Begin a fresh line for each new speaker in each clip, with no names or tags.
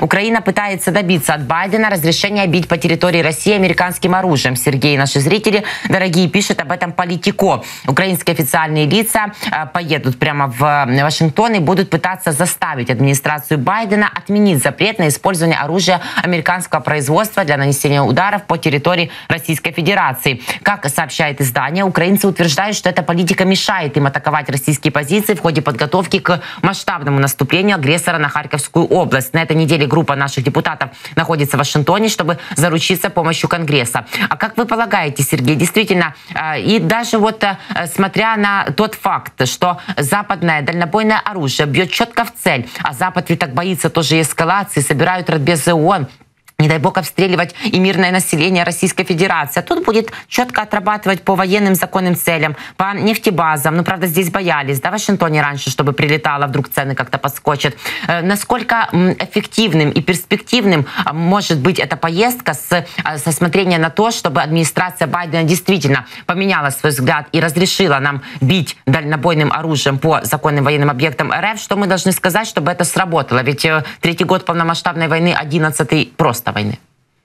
Украина пытается добиться от Байдена разрешения бить по территории России американским оружием. Сергей, наши зрители, дорогие, пишет об этом Политико. Украинские официальные лица поедут прямо в Вашингтон и будут пытаться заставить администрацию Байдена отменить запрет на использование оружия американского производства для нанесения ударов по территории Российской Федерации. Как сообщает издание, украинцы утверждают, что эта политика мешает им атаковать российские позиции в ходе подготовки к масштабному наступлению агрессора на Харьковскую область. На этой неделе группа наших депутатов находится в Вашингтоне, чтобы заручиться помощью Конгресса. А как вы полагаете, Сергей, действительно, и даже вот смотря на тот факт, что западное дальнобойное оружие бьет четко в цель, а Запад ведь так боится тоже эскалации, собирают Радбез ООН, не дай бог обстреливать и мирное население Российской Федерации. А тут будет четко отрабатывать по военным законным целям, по нефтебазам. Ну, правда, здесь боялись, да, в Вашингтоне раньше, чтобы прилетало, вдруг цены как-то подскочат. Насколько эффективным и перспективным может быть эта поездка со смотрения на то, чтобы администрация Байдена действительно поменяла свой взгляд и разрешила нам бить дальнобойным оружием по законным военным объектам РФ? Что мы должны сказать, чтобы это сработало? Ведь третий год полномасштабной войны, 11-й просто войны.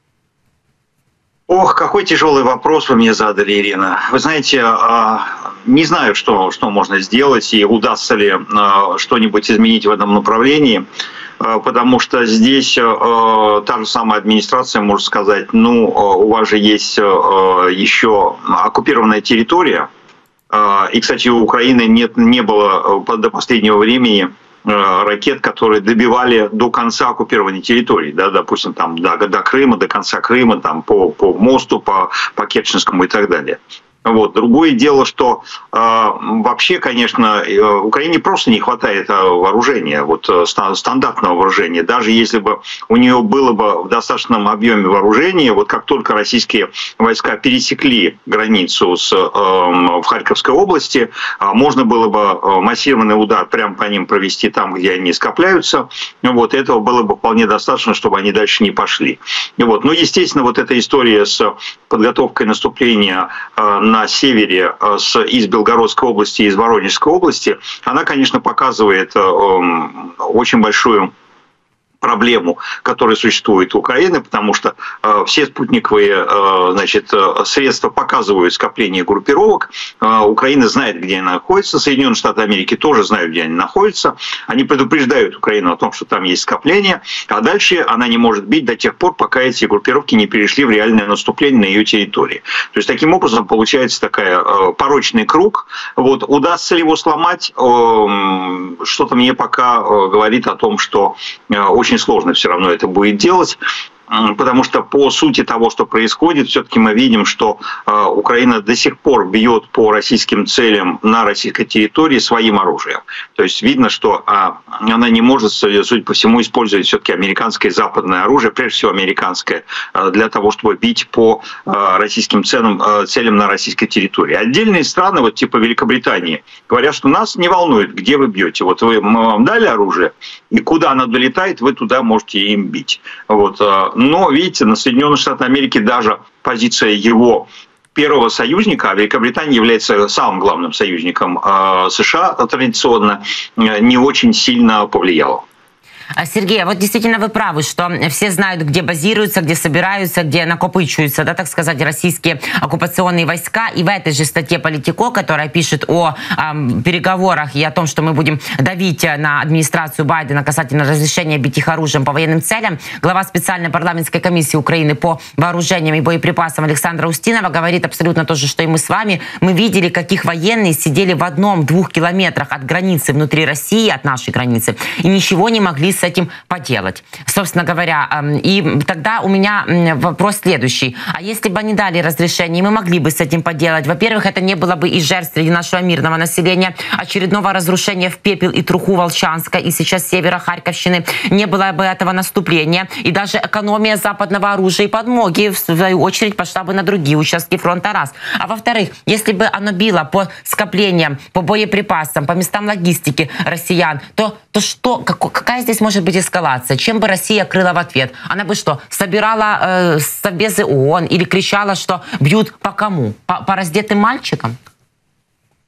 Ох, какой тяжелый вопрос вы мне задали, Ирина. Вы знаете, не знаю, что можно сделать и удастся ли что-нибудь изменить в этом направлении, потому что здесь та же самая администрация может сказать, ну, у вас же есть еще оккупированная территория, и, кстати, у Украины не было до последнего времени ракет, которые добивали до конца оккупированной территории, да, допустим, там до Крыма, до конца Крыма, там по мосту, по Керченскому и так далее. Вот. Другое дело, что вообще, конечно, Украине просто не хватает вооружения, вот, стандартного вооружения. Даже если бы у нее было бы в достаточном объеме вооружения, вот как только российские войска пересекли границу в Харьковской области, можно было бы массированный удар прямо по ним провести там, где они скопляются. Вот. Этого было бы вполне достаточно, чтобы они дальше не пошли. Вот. Но, естественно, вот эта история с подготовкой наступления на севере из Белгородской области и из Воронежской области, она, конечно, показывает очень большую проблему, которая существует у Украины, потому что все спутниковые, значит, средства показывают скопление группировок. Украина знает, где она находится. Соединенные Штаты Америки тоже знают, где они находятся. Они предупреждают Украину о том, что там есть скопление, а дальше она не может бить до тех пор, пока эти группировки не перешли в реальное наступление на ее территории. То есть таким образом получается такая порочный круг. Вот. Удастся ли его сломать? Что-то мне пока говорит о том, что очень сложно все равно это будет делать, потому что по сути того, что происходит, все-таки мы видим, что Украина до сих пор бьет по российским целям на российской территории своим оружием. То есть видно, что она не может, судя по всему, использовать все-таки американское и западное оружие, прежде всего американское, для того, чтобы бить по российским целям на российской территории. Отдельные страны, вот типа Великобритании, говорят, что нас не волнует, где вы бьете. Вот мы вам дали оружие, и куда оно долетает, вы туда можете им бить. Вот. Но, видите, на Соединенные Штаты Америки даже позиция его первого союзника, а Великобритания является самым главным союзником США традиционно, не очень сильно повлияла.
Сергей, вот действительно вы правы, что все знают, где базируются, где собираются, где накопычиваются, да, так сказать, российские оккупационные войска. И в этой же статье Политико, которая пишет о переговорах и о том, что мы будем давить на администрацию Байдена касательно разрешения бить их оружием по военным целям, глава специальной парламентской комиссии Украины по вооружениям и боеприпасам Александра Устинова говорит абсолютно то же, что и мы с вами. Мы видели, каких военные сидели в 1-2 километрах от границы внутри России, от нашей границы, и ничего не могли с этим поделать, собственно говоря. И тогда у меня вопрос следующий. А если бы они дали разрешение, мы могли бы с этим поделать? Во-первых, это не было бы и жертв среди нашего мирного населения, очередного разрушения в пепел и труху Волчанска и сейчас севера Харьковщины, не было бы этого наступления, и даже экономия западного оружия и подмоги, в свою очередь, пошла бы на другие участки фронта, раз. А во-вторых, если бы оно било по скоплениям, по боеприпасам, по местам логистики россиян, то что, какая здесь может быть эскалация? Чем бы Россия крыла в ответ? Она бы что, собирала совбезы ООН или кричала, что бьют по кому? По раздетым мальчикам?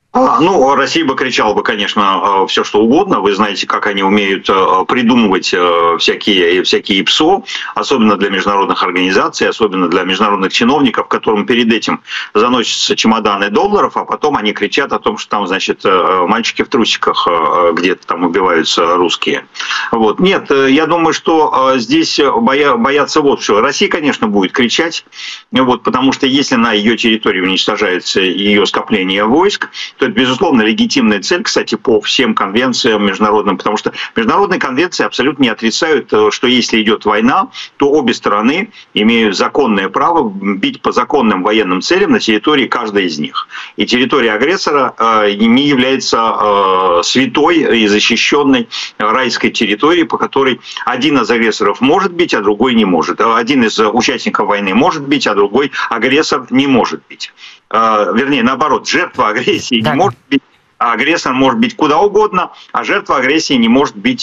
Ну, Россия бы кричала бы, конечно, все что угодно. Вы знаете, как они умеют придумывать всякие ПСО, особенно для международных организаций, особенно для международных чиновников, которым перед этим заносятся чемоданы долларов, а потом они кричат о том, что там, значит, мальчики в трусиках где-то там убиваются русские. Вот. Нет, я думаю, что здесь боятся вот что. Россия, конечно, будет кричать, вот, потому что если на ее территории уничтожается ее скопление войск, то это, безусловно, легитимная цель, кстати, по всем конвенциям международным, потому что международные конвенции абсолютно не отрицают, что если идет война, то обе стороны имеют законное право бить по законным военным целям на территории каждой из них. И территория агрессора не является святой и защищенной райской территорией, по которой один из агрессоров может бить, а другой не может. Один из участников войны может бить, а другой агрессор не может бить. Вернее, наоборот, жертва агрессии не может быть, а агрессор может быть куда угодно, а жертва агрессии не может быть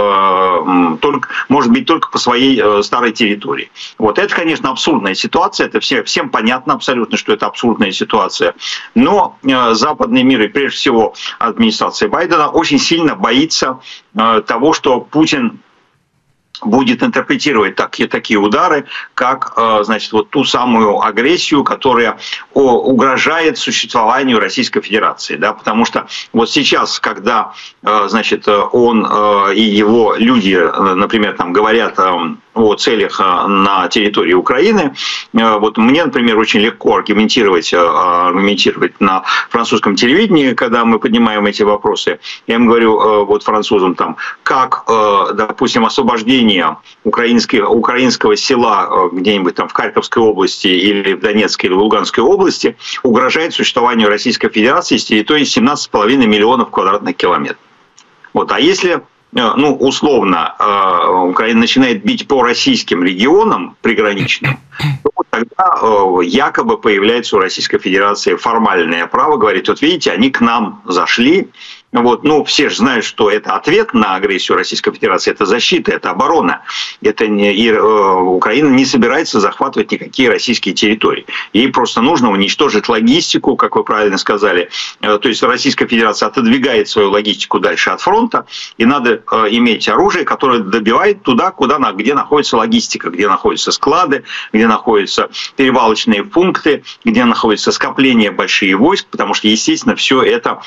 только по своей старой территории. Вот это, конечно, абсурдная ситуация, это всем понятно абсолютно, что это абсурдная ситуация. Но западный мир, и прежде всего администрация Байдена, очень сильно боится того, что Путин будет интерпретировать такие удары, как, значит, вот ту самую агрессию, которая угрожает существованию Российской Федерации, да, потому что вот сейчас, когда, значит, он и его люди, например, там говорят о целях на территории Украины, вот мне, например, очень легко аргументировать на французском телевидении, когда мы поднимаем эти вопросы. Я им говорю, вот французам там, как, допустим, освобождение украинского села где-нибудь там в Харьковской области или в Донецкой или в Луганской области угрожает существованию Российской Федерации с территории 17,5 миллионов квадратных километров. Вот. А если, ну, условно, Украина начинает бить по российским регионам приграничным, то тогда якобы появляется у Российской Федерации формальное право говорить, вот видите, они к нам зашли. Вот, ну, все же знают, что это ответ на агрессию Российской Федерации, это защита, это оборона. Украина не собирается захватывать никакие российские территории. Ей просто нужно уничтожить логистику, как вы правильно сказали. То есть Российская Федерация отодвигает свою логистику дальше от фронта, и надо иметь оружие, которое добивает туда, где находится логистика, где находятся склады, где находятся перевалочные пункты, где находятся скопления больших войск, потому что, естественно, все это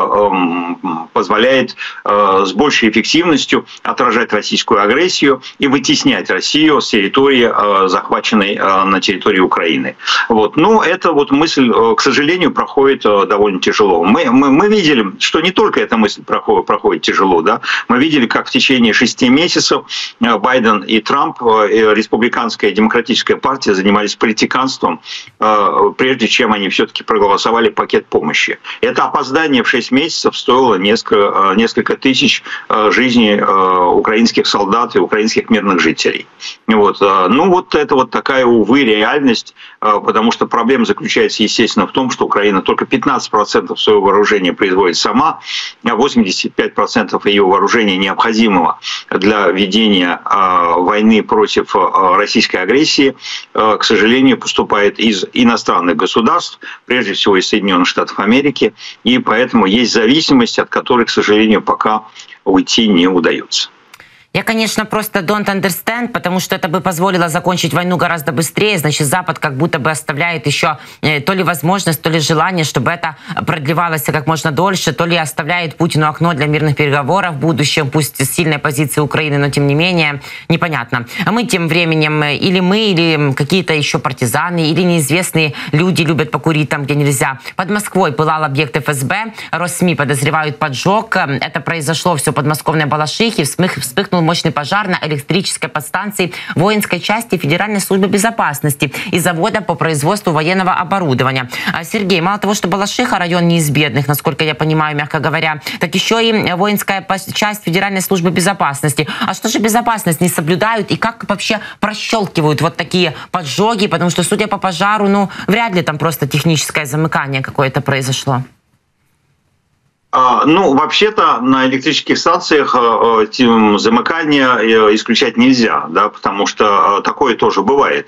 позволяет с большей эффективностью отражать российскую агрессию и вытеснять Россию с территории, захваченной на территории Украины. Вот. Но эта вот мысль, к сожалению, проходит довольно тяжело. Мы видели, что не только эта мысль проходит тяжело. Да? Мы видели, как в течение 6 месяцев Байден и Трамп, республиканская и демократическая партия, занимались политиканством, прежде чем они все-таки проголосовали пакет помощи. Это опоздание в 6 месяцев стоило несколько тысяч жизней украинских солдат и украинских мирных жителей. Вот. Ну вот это вот такая, увы, реальность, потому что проблема заключается, естественно, в том, что Украина только 15% своего вооружения производит сама, а 85% ее вооружения необходимого для ведения войны против российской агрессии, к сожалению, поступает из иностранных государств, прежде всего из Соединенных Штатов Америки, и поэтому есть зависимость, от которой, к сожалению, пока уйти не удается.
Я, конечно, просто don't understand, потому что это бы позволило закончить войну гораздо быстрее. Значит, Запад как будто бы оставляет еще то ли возможность, то ли желание, чтобы это продлевалось как можно дольше, то ли оставляет Путину окно для мирных переговоров в будущем, пусть с сильной позиции Украины, но тем не менее, непонятно. А мы тем временем, или какие-то еще партизаны, или неизвестные люди любят покурить там, где нельзя. Под Москвой пылал объект ФСБ, Россми подозревают поджог. Это произошло все в подмосковной Балашихе, вспыхнул мощный пожар на электрической подстанции воинской части Федеральной службы безопасности и завода по производству военного оборудования. Сергей, мало того, что Балашиха район не из бедных, насколько я понимаю, мягко говоря, так еще и воинская часть Федеральной службы безопасности. А что же безопасность не соблюдают и как вообще прощелкивают вот такие поджоги? Потому что, судя по пожару, ну, вряд ли там просто техническое замыкание какое-то произошло.
Ну, вообще-то на электрических станциях замыкание исключать нельзя, да, потому что такое тоже бывает.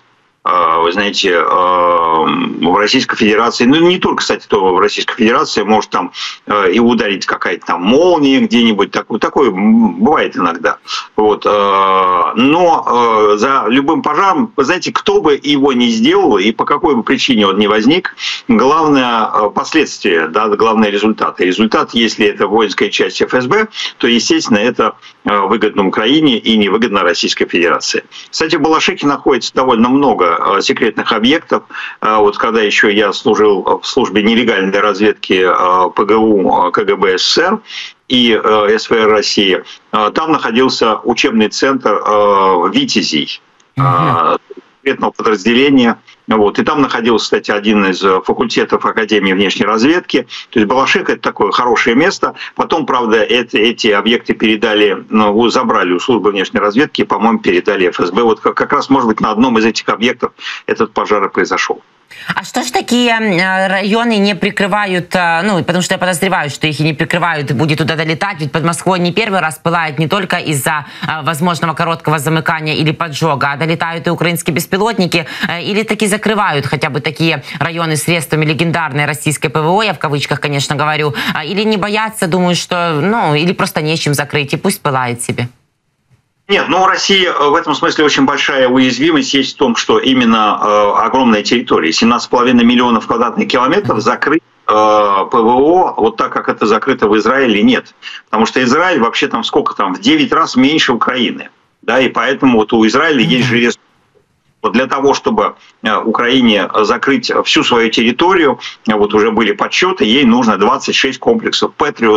Вы знаете, в Российской Федерации, ну не только, кстати, то в Российской Федерации, может там и ударить какая-то там молния где-нибудь, такое бывает иногда. Вот. Но за любым пожаром, вы знаете, кто бы его ни сделал и по какой бы причине он ни возник, главное последствие, да, главный результат. И результат, если это воинская часть ФСБ, то, естественно, это выгодно Украине и невыгодно Российской Федерации. Кстати, в Балашихе находится довольно много секретных объектов. Вот когда еще я служил в службе нелегальной разведки ПГУ КГБ СССР и СВР России, там находился учебный центр «Витязей», секретного подразделения. Вот. И там находился, кстати, один из факультетов Академии внешней разведки. То есть Балашиха — это такое хорошее место. Потом, правда, эти объекты передали, забрали у службы внешней разведки и, по-моему, передали ФСБ. Вот как раз, может быть, на одном из этих объектов этот пожар и произошел.
А что ж такие районы не прикрывают, ну, потому что я подозреваю, что их и не прикрывают, будет туда долетать, ведь под Москвой не первый раз пылает не только из-за возможного короткого замыкания или поджога, а долетают и украинские беспилотники, или таки закрывают хотя бы такие районы средствами легендарной российской ПВО, я в кавычках, конечно, говорю, или не боятся, думают, что, ну, или просто нечем закрыть, и пусть пылает себе.
Нет, ну у России в этом смысле очень большая уязвимость есть в том, что именно огромная территория, 17,5 миллионов квадратных километров закрыть ПВО, вот так, как это закрыто в Израиле, нет. Потому что Израиль вообще там сколько там, в 9 раз меньше Украины. Да, и поэтому вот у Израиля есть железный. Вот для того, чтобы Украине закрыть всю свою территорию, вот уже были подсчеты, ей нужно 26 комплексов «Патриот»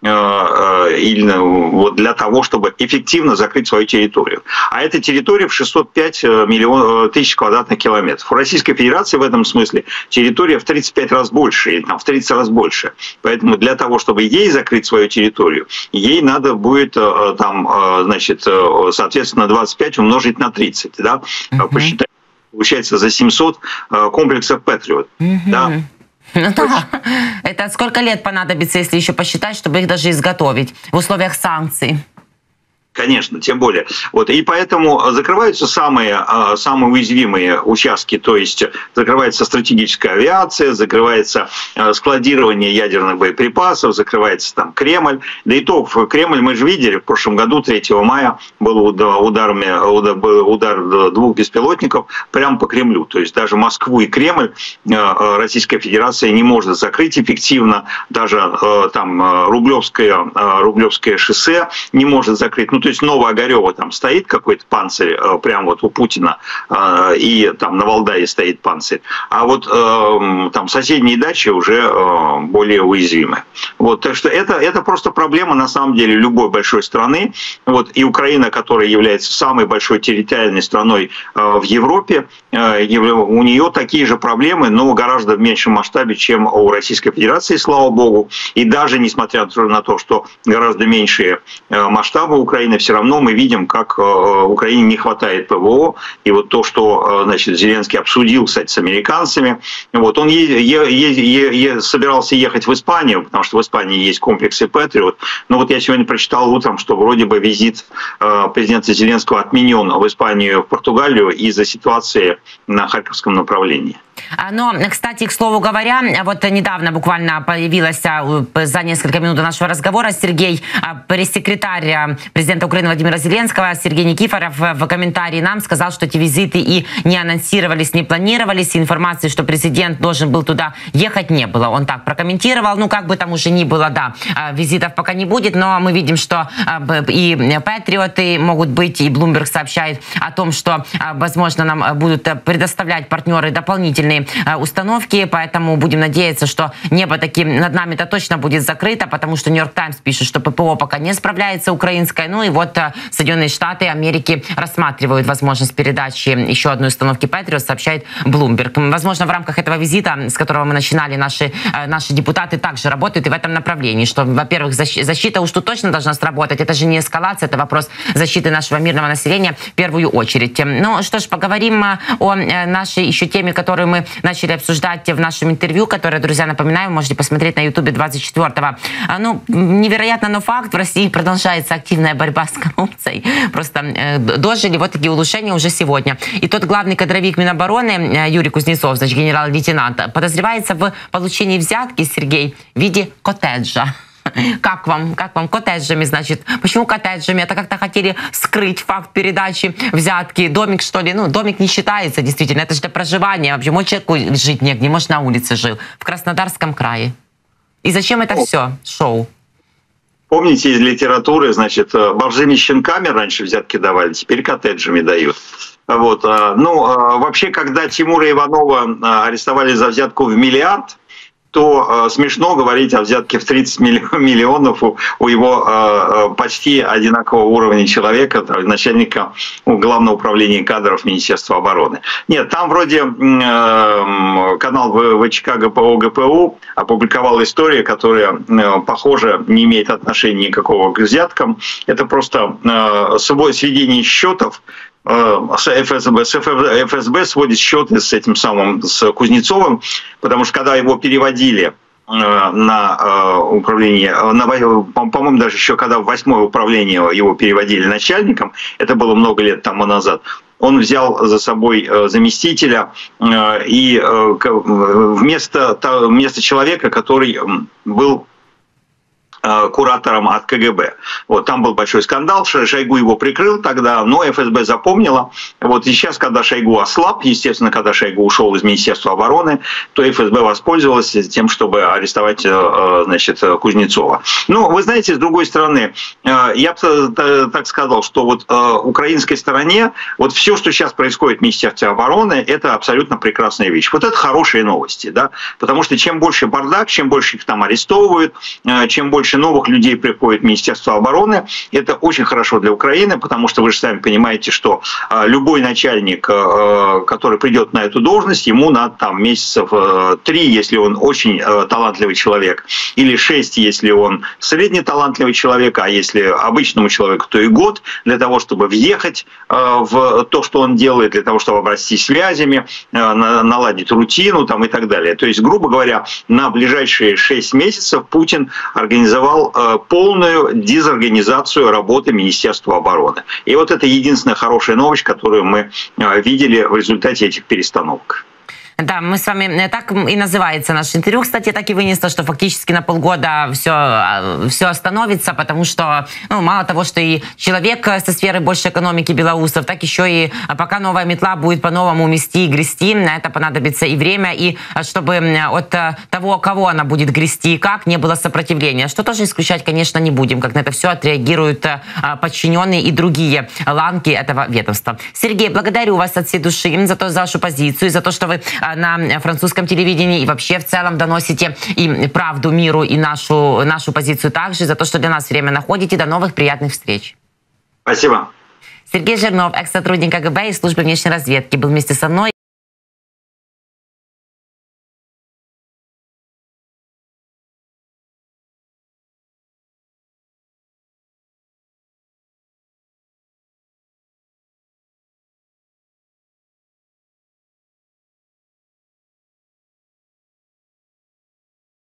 вот для того, чтобы эффективно закрыть свою территорию. А эта территория в 605 тысяч квадратных километров. У Российской Федерации в этом смысле территория в 35 раз больше, или там, в 30 раз больше. Поэтому для того, чтобы ей закрыть свою территорию, ей надо будет там, значит, соответственно, 25 умножить на 30, да, посчитать. Получается за 700 комплексов «Патриот». Да?
Ну да, это сколько лет понадобится, если еще посчитать, чтобы их даже изготовить в условиях санкций?
Конечно, тем более. Вот, и поэтому закрываются самые уязвимые участки, то есть закрывается стратегическая авиация, закрывается складирование ядерных боеприпасов, закрывается там Кремль. Да и то в Кремль мы же видели, в прошлом году, 3 мая, был удар 2 беспилотников прямо по Кремлю. То есть даже Москву и Кремль Российская Федерация не может закрыть эффективно, даже там Рублевское шоссе не может закрыть. Ну, то есть Новоогарёво там стоит какой-то панцирь, прямо вот у Путина, и там на Валдае стоит панцирь. А вот там соседние дачи уже более уязвимы. Вот, так что это просто проблема, на самом деле, любой большой страны. Вот, и Украина, которая является самой большой территориальной страной в Европе, у нее такие же проблемы, но гораздо в меньшем масштабе, чем у Российской Федерации, слава богу. И даже несмотря на то, что гораздо меньшие масштабы Украины, все равно мы видим, как Украине не хватает ПВО. И вот то, что, значит, Зеленский обсудил, кстати, с американцами, вот, он собирался ехать в Испанию, потому что в Испании есть комплексы «Патриот». Но вот я сегодня прочитал утром, что вроде бы визит президента Зеленского отменен в Испанию, в Португалию из-за ситуации на Харьковском направлении.
Но, кстати, к слову говоря, вот недавно буквально появилась за несколько минут до нашего разговора Сергей, пресс-секретарь президента Украины Владимира Зеленского, Сергей Никифоров в комментарии нам сказал, что эти визиты и не анонсировались, не планировались, и информации, что президент должен был туда ехать, не было. Он так прокомментировал, ну как бы там уже ни было, да, визитов пока не будет, но мы видим, что и патриоты могут быть, и Bloomberg сообщает о том, что, возможно, нам будут предоставлять партнеры дополнительные установки, поэтому будем надеяться, что небо таки над нами-то точно будет закрыто, потому что Нью-Йорк Таймс пишет, что ППО пока не справляется украинское. Ну и вот Соединенные Штаты Америки рассматривают возможность передачи еще одной установки Patriot, сообщает Bloomberg. Возможно, в рамках этого визита, с которого мы начинали, наши депутаты также работают и в этом направлении, что, во-первых, защита уж тут точно должна сработать. Это же не эскалация, это вопрос защиты нашего мирного населения в первую очередь. Ну что ж, поговорим о нашей еще теме, которую мы мы начали обсуждать в нашем интервью, которое, друзья, напоминаю, вы можете посмотреть на Ютубе 24-го. Ну, невероятно, но факт, в России продолжается активная борьба с коррупцией. Просто дожили вот такие улучшения уже сегодня. И тот главный кадровик Минобороны Юрий Кузнецов, значит, генерал-лейтенант, подозревается в получении взятки, Сергей, в виде коттеджа. Как вам коттеджами, значит? Почему коттеджами? Это как-то хотели скрыть факт передачи взятки. Домик, что ли? Ну, домик не считается, действительно. Это же для проживания. Вообще, может человеку жить негде, может, на улице жил. В Краснодарском крае. И зачем это все? Шоу.
Помните из литературы, значит, борзыми щенками раньше взятки давали, теперь коттеджами дают. Вот. Ну, вообще, когда Тимура Иванова арестовали за взятку в миллиард, то смешно говорить о взятке в 30 миллионов у его почти одинакового уровня человека, начальника Главного управления кадров Министерства обороны. Нет, там вроде канал ВЧК ГПУ опубликовал историю, которая, похоже, не имеет отношения никакого к взяткам. Это просто сведение счетов. ФСБ сводит счеты с этим самым, с Кузнецовым, потому что когда его переводили на управление, по-моему, даже еще когда в 8-е управление его переводили начальником, это было много лет тому назад, он взял за собой заместителя и вместо человека, который был куратором от КГБ. Вот, там был большой скандал, Шойгу его прикрыл тогда, но ФСБ запомнила. Вот, и сейчас, когда Шойгу ослаб, естественно, когда Шойгу ушел из Министерства обороны, то ФСБ воспользовалась тем, чтобы арестовать, значит, Кузнецова. Ну, вы знаете, с другой стороны, я бы так сказал, что вот украинской стороне вот все, что сейчас происходит в Министерстве обороны, это абсолютно прекрасная вещь. Вот это хорошие новости, да, потому что чем больше бардак, чем больше их там арестовывают, чем больше новых людей приходит в Министерство обороны. Это очень хорошо для Украины, потому что вы же сами понимаете, что любой начальник, который придет на эту должность, ему надо там месяцев 3, если он очень талантливый человек, или 6, если он среднеталантливый человек, а если обычному человеку, то и год, для того, чтобы въехать в то, что он делает, для того, чтобы обрастись связями, наладить рутину там, и так далее. То есть, грубо говоря, на ближайшие 6 месяцев Путин организовал полную дезорганизацию работы Министерства обороны. И вот это единственная хорошая новость, которую мы видели в результате этих перестановок.
Да, мы с вами, так и называется наше интервью, кстати, так и вынесло, что фактически на полгода все остановится, потому что, ну, мало того, что и человек со сферы больше экономики белоусов, так еще и пока новая метла будет по-новому мести и грести, на это понадобится и время, и чтобы от того, кого она будет грести и как, не было сопротивления, что тоже исключать, конечно, не будем, как на это все отреагируют подчиненные и другие ланки этого ведомства. Сергей, благодарю вас от всей души за вашу позицию, за то, что вы на французском телевидении и вообще в целом доносите и правду миру, и нашу позицию также, за то, что для нас время находите. До новых приятных встреч.
Спасибо.
Сергей Жирнов, экс-сотрудник КГБ и службы внешней разведки, был вместе со мной.